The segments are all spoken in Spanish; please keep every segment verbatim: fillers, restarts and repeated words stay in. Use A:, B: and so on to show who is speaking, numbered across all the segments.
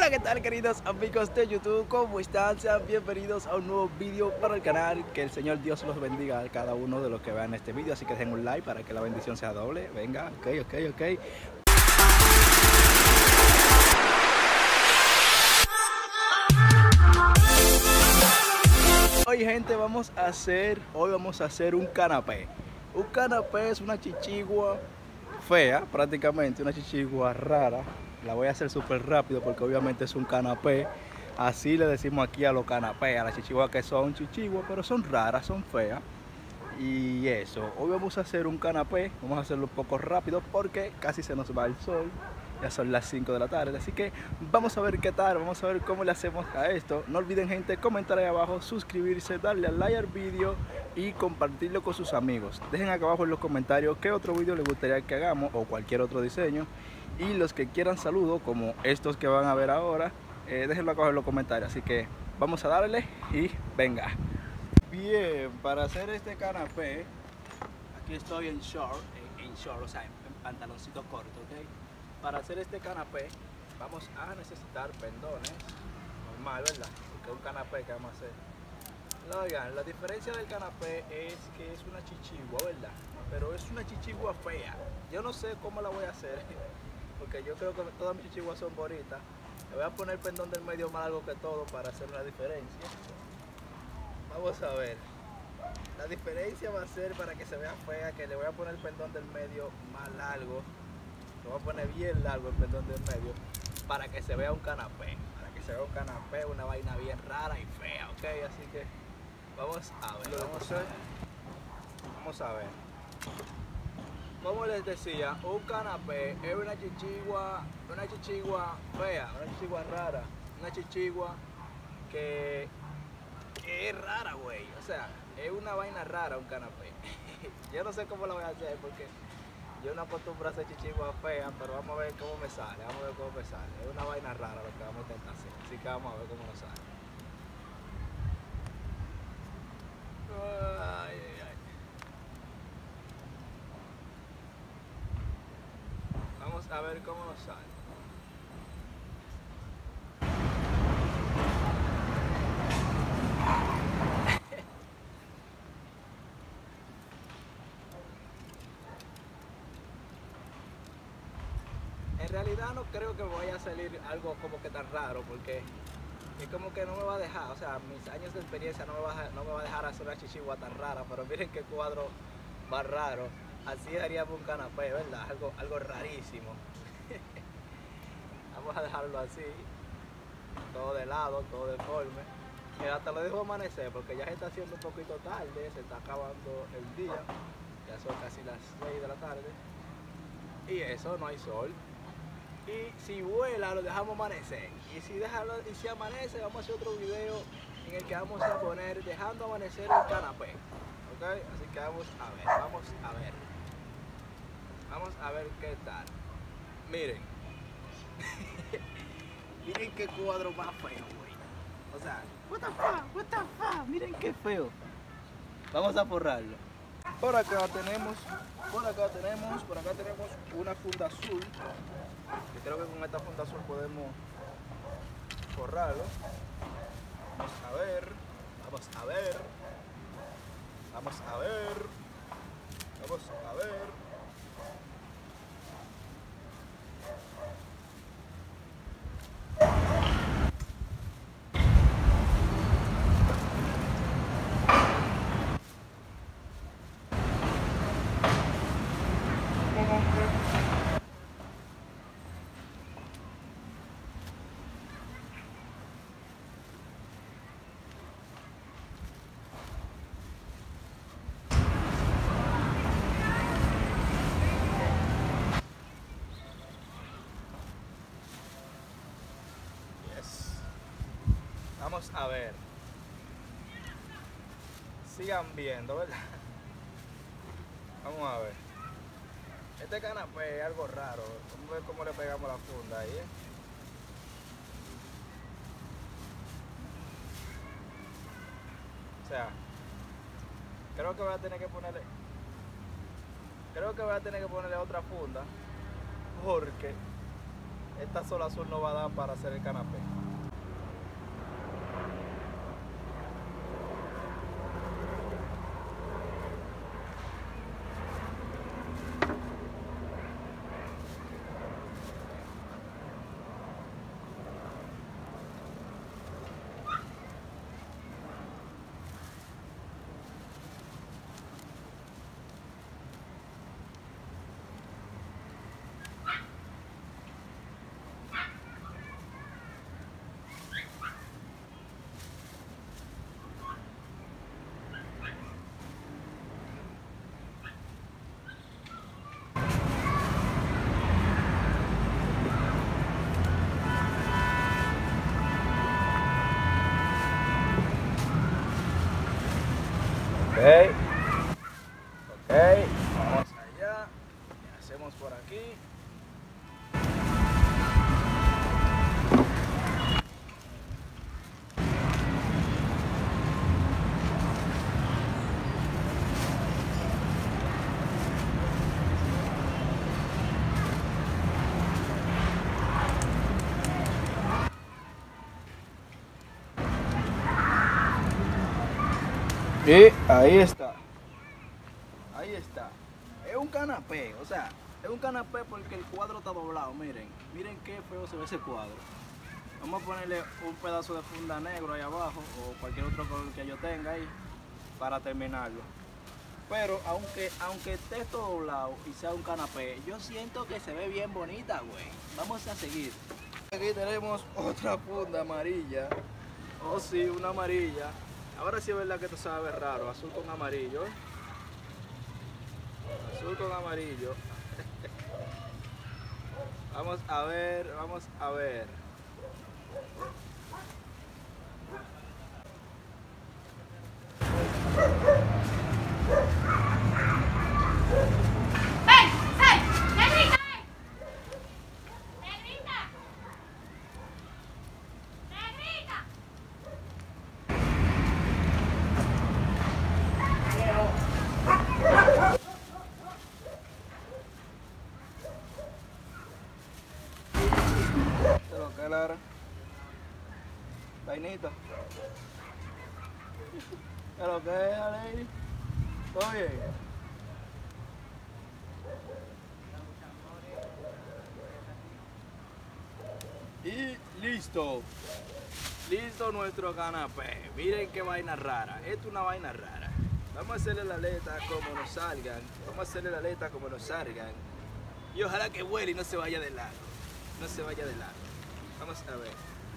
A: Hola, ¿qué tal, queridos amigos de YouTube? ¿Cómo están? Sean bienvenidos a un nuevo vídeo para el canal. Que el Señor Dios los bendiga a cada uno de los que vean este vídeo. Así que dejen un like para que la bendición sea doble. Venga, ok, ok, ok. Hoy, gente, vamos a hacer, hoy vamos a hacer un canapé. Un canapé es una chichigua fea, prácticamente, una chichigua rara. La voy a hacer súper rápido porque obviamente es un canapé. Así le decimos aquí a los canapés, a las chichiguas que son chichiguas, pero son raras, son feas. Y eso, hoy vamos a hacer un canapé, vamos a hacerlo un poco rápido porque casi se nos va el sol. Ya son las cinco de la tarde, así que vamos a ver qué tal, vamos a ver cómo le hacemos a esto. No olviden, gente, comentar ahí abajo, suscribirse, darle al like al vídeo y compartirlo con sus amigos. Dejen acá abajo en los comentarios qué otro vídeo les gustaría que hagamos o cualquier otro diseño. Y los que quieran saludos, como estos que van a ver ahora, eh, déjenlo acá abajo en los comentarios. Así que vamos a darle y venga. Bien, para hacer este canapé, aquí estoy en short, en, en short, o sea, en, en pantaloncito corto, ¿ok? Para hacer este canapé vamos a necesitar pendones, normal, ¿verdad? Porque es un canapé que vamos a hacer. No, oigan, la diferencia del canapé es que es una chichigua, ¿verdad? Pero es una chichigua fea. Yo no sé cómo la voy a hacer, porque yo creo que todas mis chichiguas son bonitas. Le voy a poner el pendón del medio más largo que todo para hacer una diferencia. Vamos a ver. La diferencia va a ser, para que se vea fea, que le voy a poner el pendón del medio más largo. Lo voy a poner bien largo el pendón del medio para que se vea un canapé. Para que se vea un canapé, una vaina bien rara y fea, ¿ok? Así que vamos a ver. Vamos a ver. Vamos a ver. Como les decía, un canapé es una chichigua, una chichigua fea, una chichigua rara, una chichigua que, que es rara, güey. O sea, es una vaina rara un canapé. Yo no sé cómo lo voy a hacer porque yo no acostumbro a hacer chichigua fea, pero vamos a ver cómo me sale, vamos a ver cómo me sale. Es una vaina rara lo que vamos a intentar hacer, así que vamos a ver cómo nos sale. Ay, ay, ay. Vamos a ver cómo nos sale. En realidad no creo que vaya a salir algo como que tan raro, porque es como que no me va a dejar, o sea, mis años de experiencia no me va a, no me va a dejar hacer una chichigua tan rara, pero miren qué cuadro más raro. Así haríamos un canapé, ¿verdad? Algo, algo rarísimo. Vamos a dejarlo así, todo de lado, todo deforme. Y hasta lo dejo amanecer porque ya se está haciendo un poquito tarde, se está acabando el día, ya son casi las seis de la tarde. Y eso, no hay sol. Y si vuela, lo dejamos amanecer. Y si, dejarlo, y si amanece, vamos a hacer otro video en el que vamos a poner dejando amanecer el canapé. ¿Ok? Así que vamos a ver, vamos a ver. Vamos a ver qué tal. Miren. Miren qué cuadro más feo, güey. O sea, what the fuck, what the fuck. Miren qué feo. Vamos a forrarlo. Por acá tenemos, por acá tenemos, por acá tenemos una funda azul. Que creo que con esta funda azul podemos forrarlo. Vamos a ver, vamos a ver, vamos a ver, vamos a ver. Vamos a ver. Sigan viendo, ¿verdad? Vamos a ver. Este canapé es algo raro. Vamos a ver cómo le pegamos la funda ahí, ¿eh? O sea, creo que voy a tener que ponerle creo que voy a tener que ponerle otra funda porque esta sola azul no va a dar para hacer el canapé. Ok, ok, vamos allá, hacemos por aquí. Y ahí está, ahí está, es un canapé, o sea, es un canapé porque el cuadro está doblado, miren, miren qué feo se ve ese cuadro. Vamos a ponerle un pedazo de funda negro ahí abajo o cualquier otro color que yo tenga ahí para terminarlo. Pero aunque, aunque esté todo doblado y sea un canapé, yo siento que se ve bien bonita, güey. Vamos a seguir. Aquí tenemos otra funda amarilla, oh sí, una amarilla. Ahora sí es verdad que esto sabe raro, azul con amarillo, ¿eh? Azul con amarillo. Vamos a ver, vamos a ver.
B: ¡Ven! ¡Ven! ¡Negrita! ¡Negrita! ¡Negrita!
A: ¿Qué es lo que es, Lara? Vainita. ¿Qué es lo que es, Lady? ¿Todo bien? Y listo. Listo nuestro canapé. Miren qué vaina rara. Esto es una vaina rara. Vamos a hacerle la aleta como nos salgan. Vamos a hacerle la aleta como nos salgan. Y ojalá que vuele y no se vaya de lado. No se vaya de lado. Vamos a ver.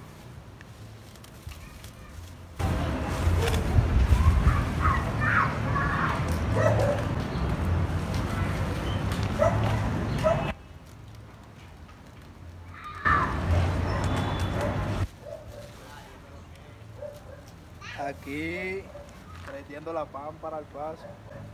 A: Aquí, prendiendo la pámpara al paso.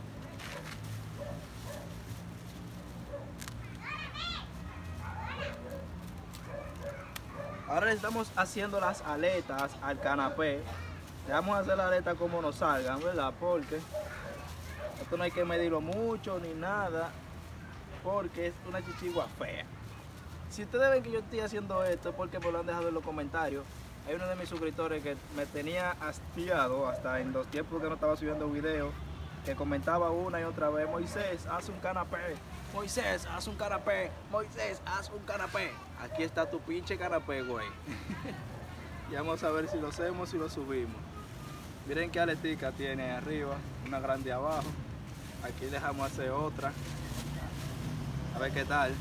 A: Ahora le estamos haciendo las aletas al canapé. Le vamos a hacer la aleta como nos salgan, ¿verdad? Porque esto no hay que medirlo mucho ni nada, porque es una chichigua fea. Si ustedes ven que yo estoy haciendo esto, es porque me lo han dejado en los comentarios. Hay uno de mis suscriptores que me tenía hastiado hasta en los tiempos que no estaba subiendo videos, que comentaba una y otra vez: Moisés, haz un canapé, Moisés, haz un canapé, Moisés, haz un canapé. Aquí está tu pinche canapé, güey. Y vamos a ver si lo hacemos y lo subimos. Miren qué aletica tiene arriba, una grande abajo. Aquí dejamos hacer otra. A ver qué tal.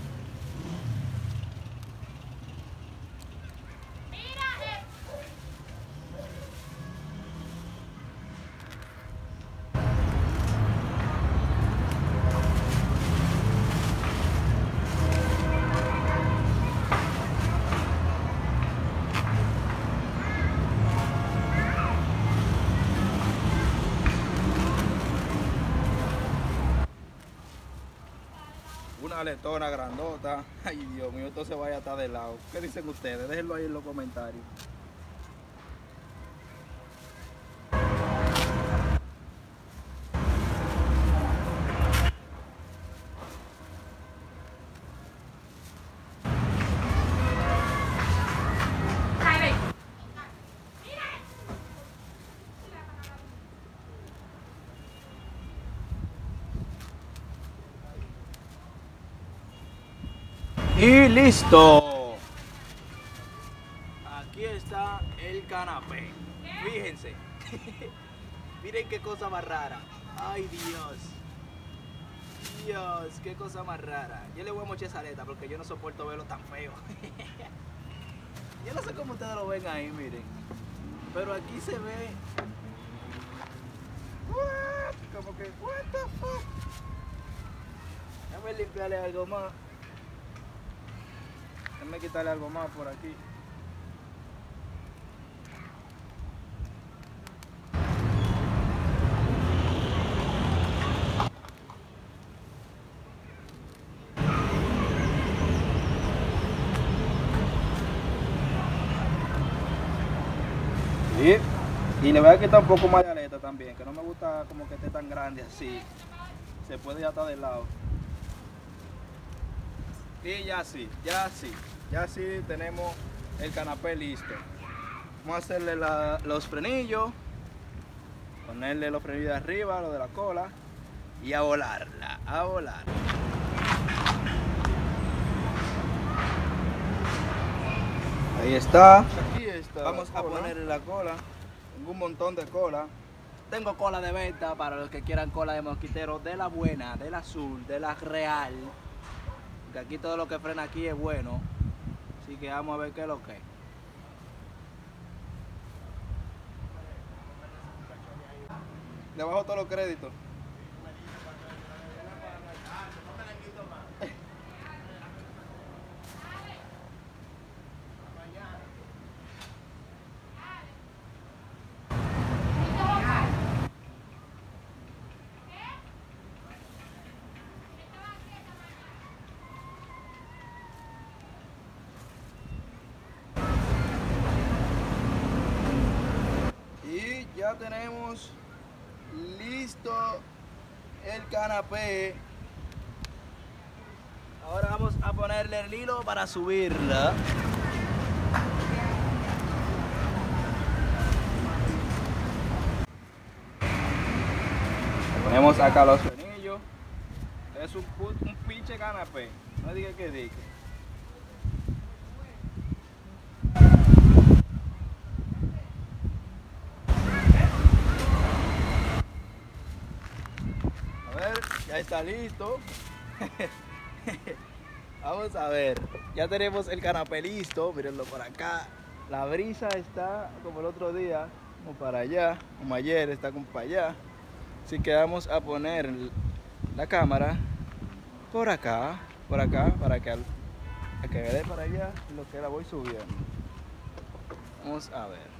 A: Una aletona grandota. Ay, Dios mío, esto se vaya a estar de lado. ¿Qué dicen ustedes? Déjenlo ahí en los comentarios. Y listo. Aquí está el canapé. Fíjense. Miren qué cosa más rara. Ay, Dios. Dios, qué cosa más rara. Yo le voy a mochar esa aleta porque yo no soporto verlo tan feo. Yo no sé cómo ustedes lo ven ahí, miren. Pero aquí se ve. What? Como que, what the fuck. Déjame limpiarle algo más. Déjame quitarle algo más por aquí. Y, y le voy a quitar un poco más de aleta también, que no me gusta como que esté tan grande así. Se puede ya estar del lado. Y ya sí, ya sí, ya sí tenemos el canapé listo. Vamos a hacerle la, los frenillos, ponerle los frenillos de arriba, los de la cola y a volarla, a volar. Ahí está.
C: Aquí está.
A: Vamos a ponerle la cola. Tengo un montón de cola. Tengo cola de venta para los que quieran cola de mosquitero de la buena, de la azul, de la real. Que aquí todo lo que frena aquí es bueno. Así que vamos a ver qué es lo que es. Le bajo todos los créditos. Ya tenemos listo el canapé. Ahora vamos a ponerle el hilo para subirla. Ponemos acá los frenillos. Es un, un pinche canapé. No diga que diga. Ya está listo. Vamos a ver. Ya tenemos el canapé listo. Mírenlo por acá. La brisa está como el otro día, como para allá, como ayer, está como para allá. Así que vamos a poner la cámara por acá, por acá, para que, a que dé para allá lo que la voy subiendo. Vamos a ver.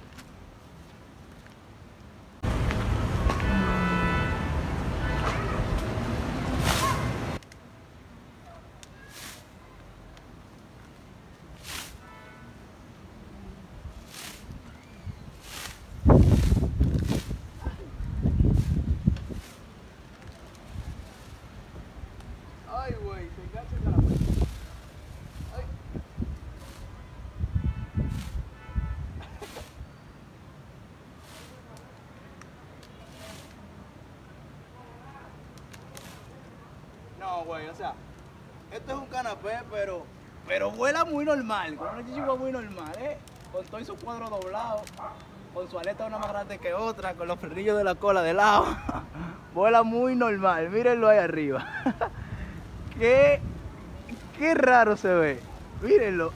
A: Ay, güey, se engancha el canapé. Ay. No, güey, o sea, esto es un canapé, pero pero vuela muy normal, con una chichigua muy normal, ¿eh? Con todo su cuadro doblado, con su aleta una más grande que otra, con los frenillos de la cola de lado. Vuela muy normal, mírenlo ahí arriba. Qué, qué raro se ve, mírenlo.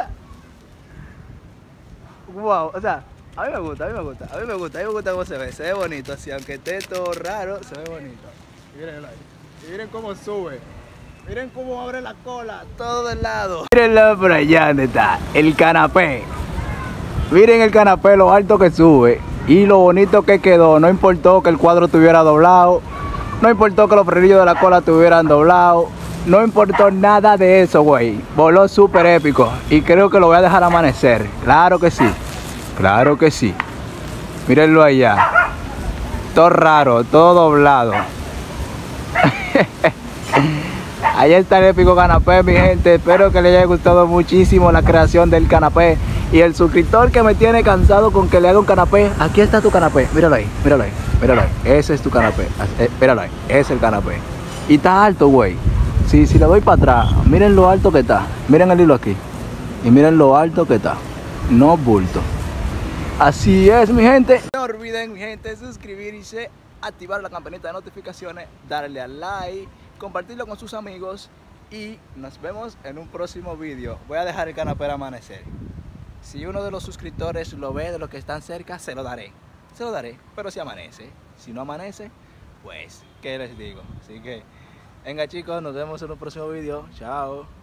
A: Wow, o sea, a mí me gusta, a mí me gusta, a mí me gusta, a mí me gusta cómo se ve, se ve bonito, así, aunque esté todo raro, se ve bonito. Mírenlo ahí, y miren cómo sube, miren cómo abre la cola, todo del lado. Mírenlo por allá donde está, el canapé. Miren el canapé, lo alto que sube y lo bonito que quedó, no importó que el cuadro estuviera doblado, no importó que los frenillos de la cola estuvieran doblados. No importó nada de eso, güey. Voló súper épico. Y creo que lo voy a dejar amanecer. Claro que sí. Claro que sí. Mírenlo allá. Todo raro, todo doblado. Ahí está el épico canapé, mi gente. Espero que les haya gustado muchísimo la creación del canapé. Y el suscriptor que me tiene cansado con que le haga un canapé. Aquí está tu canapé. Míralo ahí, míralo ahí, míralo ahí. Ese es tu canapé. Eh, míralo ahí. Ese es el canapé. Y está alto, güey. Si, si le doy para atrás, miren lo alto que está. Miren el hilo aquí. Y miren lo alto que está. No bulto. Así es, mi gente. No olviden, mi gente, suscribirse, activar la campanita de notificaciones, darle al like, compartirlo con sus amigos y nos vemos en un próximo vídeo. Voy a dejar el canapé amanecer. Si uno de los suscriptores lo ve de los que están cerca, se lo daré. Se lo daré, pero si amanece. Si no amanece, pues, ¿qué les digo? Así que, venga chicos, nos vemos en un próximo vídeo. Chao.